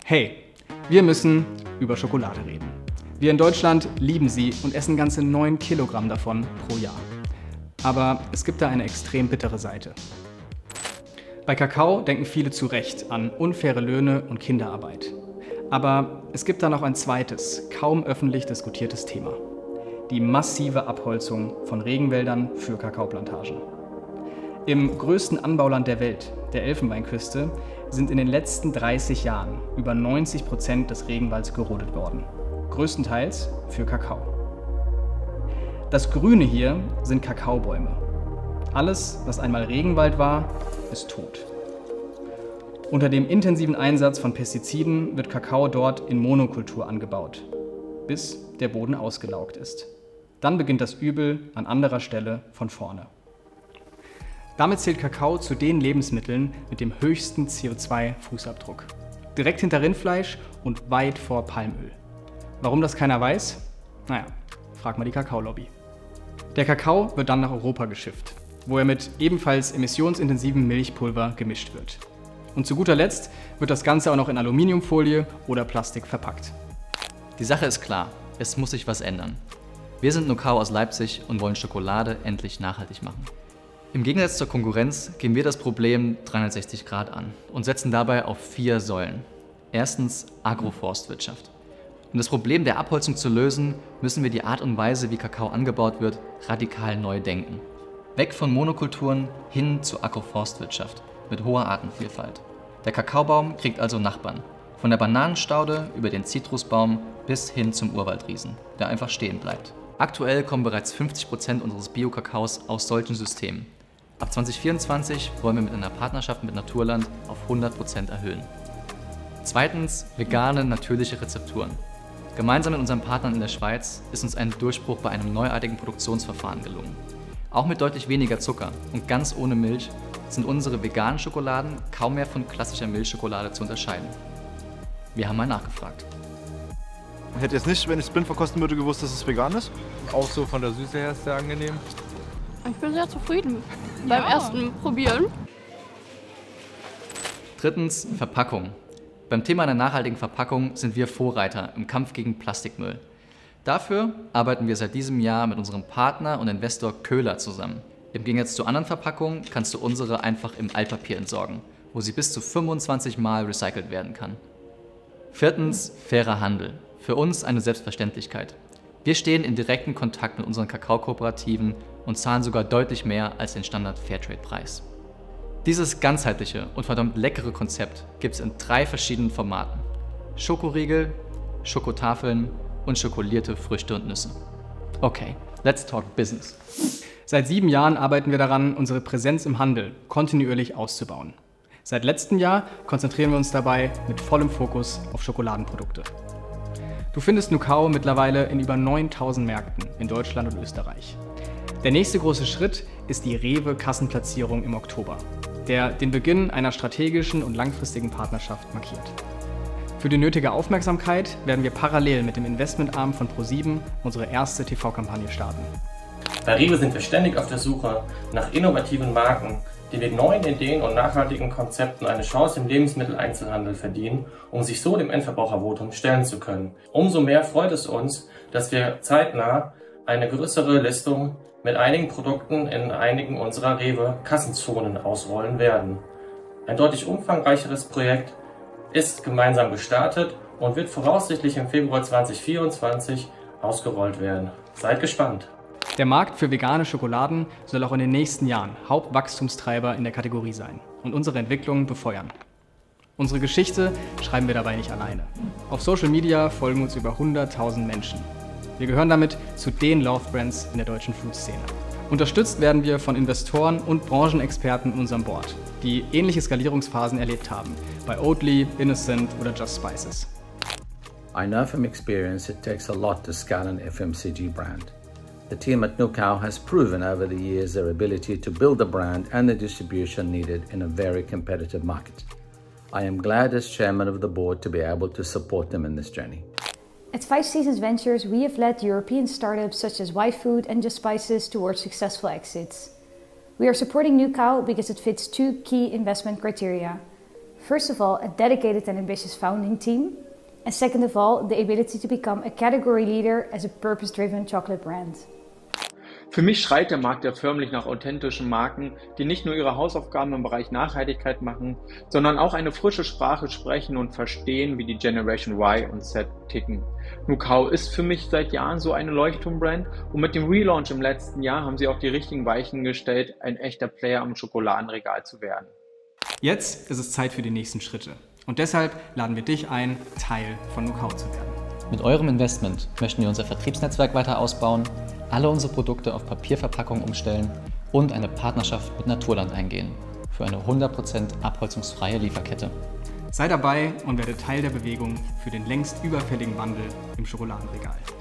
Hey, wir müssen über Schokolade reden. Wir in Deutschland lieben sie und essen ganze 9 Kilogramm davon pro Jahr. Aber es gibt da eine extrem bittere Seite. Bei Kakao denken viele zu Recht an unfaire Löhne und Kinderarbeit. Aber es gibt da noch ein zweites, kaum öffentlich diskutiertes Thema. Die massive Abholzung von Regenwäldern für Kakaoplantagen. Im größten Anbauland der Welt, der Elfenbeinküste, sind in den letzten 30 Jahren über 90% des Regenwalds gerodet worden. Größtenteils für Kakao. Das Grüne hier sind Kakaobäume. Alles, was einmal Regenwald war, ist tot. Unter dem intensiven Einsatz von Pestiziden wird Kakao dort in Monokultur angebaut, bis der Boden ausgelaugt ist. Dann beginnt das Übel an anderer Stelle von vorne. Damit zählt Kakao zu den Lebensmitteln mit dem höchsten CO2-Fußabdruck. Direkt hinter Rindfleisch und weit vor Palmöl. Warum das keiner weiß? Naja, frag mal die Kakaolobby. Der Kakao wird dann nach Europa geschifft, wo er mit ebenfalls emissionsintensivem Milchpulver gemischt wird. Und zu guter Letzt wird das Ganze auch noch in Aluminiumfolie oder Plastik verpackt. Die Sache ist klar, es muss sich was ändern. Wir sind Nukao aus Leipzig und wollen Schokolade endlich nachhaltig machen. Im Gegensatz zur Konkurrenz gehen wir das Problem 360 Grad an und setzen dabei auf 4 Säulen. Erstens Agroforstwirtschaft. Um das Problem der Abholzung zu lösen, müssen wir die Art und Weise, wie Kakao angebaut wird, radikal neu denken. Weg von Monokulturen hin zur Agroforstwirtschaft mit hoher Artenvielfalt. Der Kakaobaum kriegt also Nachbarn. Von der Bananenstaude über den Zitrusbaum bis hin zum Urwaldriesen, der einfach stehen bleibt. Aktuell kommen bereits 50% unseres Bio-Kakaos aus solchen Systemen. Ab 2024 wollen wir mit einer Partnerschaft mit Naturland auf 100% erhöhen. Zweitens, vegane, natürliche Rezepturen. Gemeinsam mit unseren Partnern in der Schweiz ist uns ein Durchbruch bei einem neuartigen Produktionsverfahren gelungen. Auch mit deutlich weniger Zucker und ganz ohne Milch sind unsere veganen Schokoladen kaum mehr von klassischer Milchschokolade zu unterscheiden. Wir haben mal nachgefragt. Ich hätte jetzt nicht, wenn ich es blind verkosten würde, gewusst, dass es vegan ist. Auch so von der Süße her ist sehr angenehm. Ich bin sehr zufrieden beim ersten Probieren. Drittens, Verpackung. Beim Thema einer nachhaltigen Verpackung sind wir Vorreiter im Kampf gegen Plastikmüll. Dafür arbeiten wir seit diesem Jahr mit unserem Partner und Investor Köhler zusammen. Im Gegensatz zu anderen Verpackungen kannst du unsere einfach im Altpapier entsorgen, wo sie bis zu 25 Mal recycelt werden kann. Viertens, fairer Handel. Für uns eine Selbstverständlichkeit. Wir stehen in direktem Kontakt mit unseren Kakaokooperativen und zahlen sogar deutlich mehr als den Standard-Fairtrade-Preis. Dieses ganzheitliche und verdammt leckere Konzept gibt es in 3 verschiedenen Formaten. Schokoriegel, Schokotafeln und schokolierte Früchte und Nüsse. Okay, let's talk business. Seit 7 Jahren arbeiten wir daran, unsere Präsenz im Handel kontinuierlich auszubauen. Seit letztem Jahr konzentrieren wir uns dabei mit vollem Fokus auf Schokoladenprodukte. Du findest Nukao mittlerweile in über 9000 Märkten in Deutschland und Österreich. Der nächste große Schritt ist die Rewe-Kassenplatzierung im Oktober, der den Beginn einer strategischen und langfristigen Partnerschaft markiert. Für die nötige Aufmerksamkeit werden wir parallel mit dem Investmentarm von ProSieben unsere erste TV-Kampagne starten. Bei Rewe sind wir ständig auf der Suche nach innovativen Marken, die mit neuen Ideen und nachhaltigen Konzepten eine Chance im Lebensmitteleinzelhandel verdienen, um sich so dem Endverbrauchervotum stellen zu können. Umso mehr freut es uns, dass wir zeitnah eine größere Listung mit einigen Produkten in einigen unserer Rewe-Kassenzonen ausrollen werden. Ein deutlich umfangreicheres Projekt ist gemeinsam gestartet und wird voraussichtlich im Februar 2024 ausgerollt werden. Seid gespannt! Der Markt für vegane Schokoladen soll auch in den nächsten Jahren Hauptwachstumstreiber in der Kategorie sein und unsere Entwicklung befeuern. Unsere Geschichte schreiben wir dabei nicht alleine. Auf Social Media folgen uns über 100.000 Menschen. Wir gehören damit zu den Love-Brands in der deutschen Food-Szene. Unterstützt werden wir von Investoren und Branchenexperten in unserem Board, die ähnliche Skalierungsphasen erlebt haben, bei Oatly, Innocent oder Just Spices. I know from experience it takes a lot to scale an FMCG brand. The team at Nukao has proven over the years their ability to build the brand and the distribution needed in a very competitive market. I am glad as chairman of the board to be able to support them in this journey. At 5 Seasons Ventures, we have led European startups such as YFood and Just Spices towards successful exits. We are supporting Nukao because it fits 2 key investment criteria. First of all, a dedicated and ambitious founding team. And second of all, the ability to become a category leader as a purpose-driven chocolate brand. Für mich schreit der Markt ja förmlich nach authentischen Marken, die nicht nur ihre Hausaufgaben im Bereich Nachhaltigkeit machen, sondern auch eine frische Sprache sprechen und verstehen, wie die Generation Y und Z ticken. Nukao ist für mich seit Jahren so eine Leuchtturmbrand und mit dem Relaunch im letzten Jahr haben sie auch die richtigen Weichen gestellt, ein echter Player am Schokoladenregal zu werden. Jetzt ist es Zeit für die nächsten Schritte. Und deshalb laden wir dich ein, Teil von Nukao zu werden. Mit eurem Investment möchten wir unser Vertriebsnetzwerk weiter ausbauen, alle unsere Produkte auf Papierverpackung umstellen und eine Partnerschaft mit Naturland eingehen für eine 100% abholzungsfreie Lieferkette. Sei dabei und werde Teil der Bewegung für den längst überfälligen Wandel im Schokoladenregal.